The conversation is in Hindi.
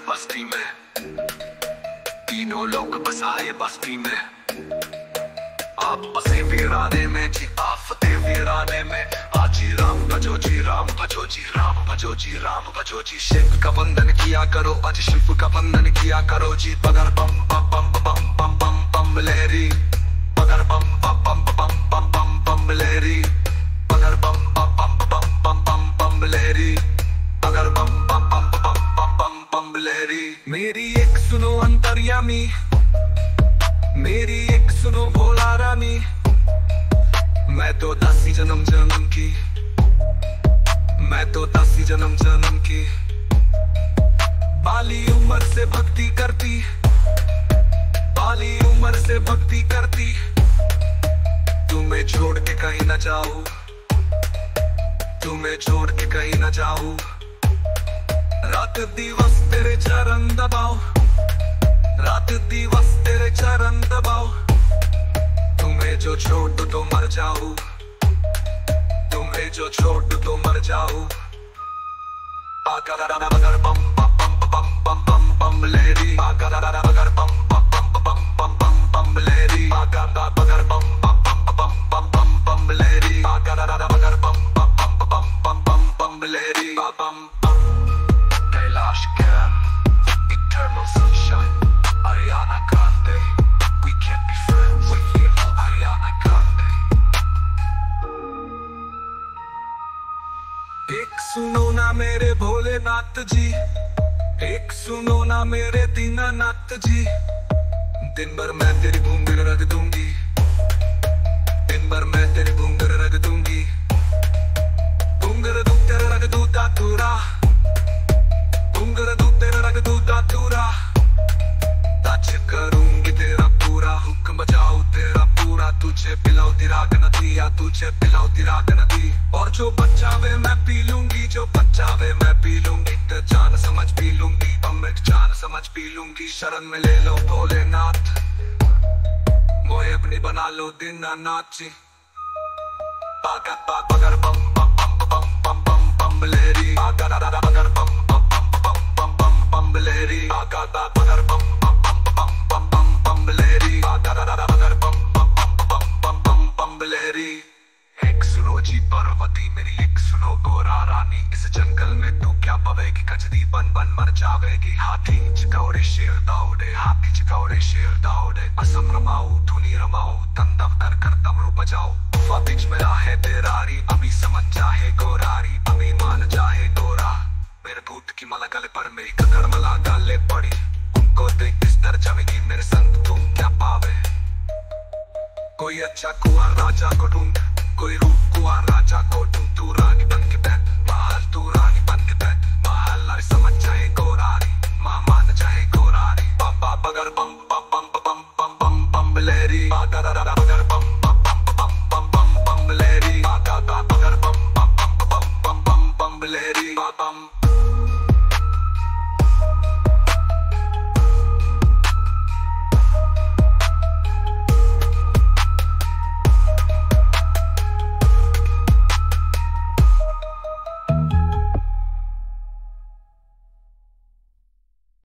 बस्ती में, तीनों लोग बसाए बस्ती में। आप बसे वीराने में जी, आफते वीराने में। आजी राम भजो जी, राम भजो जी, राम भजो जी, राम भजो जी। शिव का वंदन किया करो, आज शिव का वंदन किया करो जी। पगर बम बम बम बम बम बम बम लहरी, पगर बम बम बम बम बम बम बम लहरी, पगर बम बम बम बम बम बम बम लहरी, पगर बम बम बम बम बम बम बम लहरी। मेरी एक सुनो अंतर्यामी, मेरी एक सुनो भोला रानी। मैं तो दासी जन्म जन्म की, मैं तो दासी जन्म जन्म की। बाली उम्र से भक्ति करती, बाली उम्र से भक्ति करती। तुम्हें छोड़ के कहीं न जाऊं, तुम्हें छोड़ के कहीं न जाऊं। रात दिवस तेरे चरण दबाओ, रात दिवस तेरे चरण दबाओ। तुम्हें जो छोड़ दो तो मर जाऊं, तुम्हें जो छोड़ दो तो मर जाऊं। बगर बम बम बम बम बम बम बम लहरी, बगर बम बम बम बम बम बम लहरी, बगर बम बम बम बम बम बम लहरी, बगर बम बम बम बम बम लहरी। बम Kailash camp, eternal sunshine, Ariana Grande, we can't be friends with you, Ariana Grande। एक सुनो ना मेरे भोलेनाथ जी, एक सुनो ना मेरे दीनानाथ जी। दिन भर मैं तेरी घूंघर रख दूंगी, दिन भर मैं तेरी घूंघर रख दूंगी। घूंघर दूं तेरा रख दूं दातूरा, घूंघर दूं तेरा रख दूं दातूरा। टच करूंगी तेरा पूरा, हुक्म बजाओ तेरा पूरा। तुझे पिलाओ तिराग नदी, या तुझे पिलाओ तिराग नदी। और जो बच्चा वे मैं पी लूंगी, जो बच्चा वे मैं पी लूंगी। तो जान समझ पी लूंगी, अमृत जान समझ पी लूंगी। शरण में ले लो भोलेनाथ, मोहे अपनी बना लो दीनानाथ जी। बगर बम बम बम बम बम बम बम लहरी, बगर बम बम बम बम बम बम लहरी, बगर बम बम बम बम बम बम लहरी, बगर बम बम बम बम बम बम लहरी। एक सुनो जी पार्वती मेरी, एक सुनो गोरा रानी। इस जंगल में तू क्या पवेगी, कचरी बन बन मर जावेगी। हाथी चिकौड़े शेर दौड़े, हाथी चिकौड़े शेर दौड़े। असम रमाओ धुनी रमाओ, तंदव कर कर डमरू बजाओ। बीच में राहे तेरारी, अभी समझ जाए गोरारी, अभी मान जाए गोरा। मेरे भूत की माला गले पर, मेरी कदर मला गाले पड़ी। उनको देख किस तरह जावेगी मेरे संग, तुम क्या पावे। कोई अच्छा कुआं राजा को ढूंढ, कोई रूप कुआं राजा को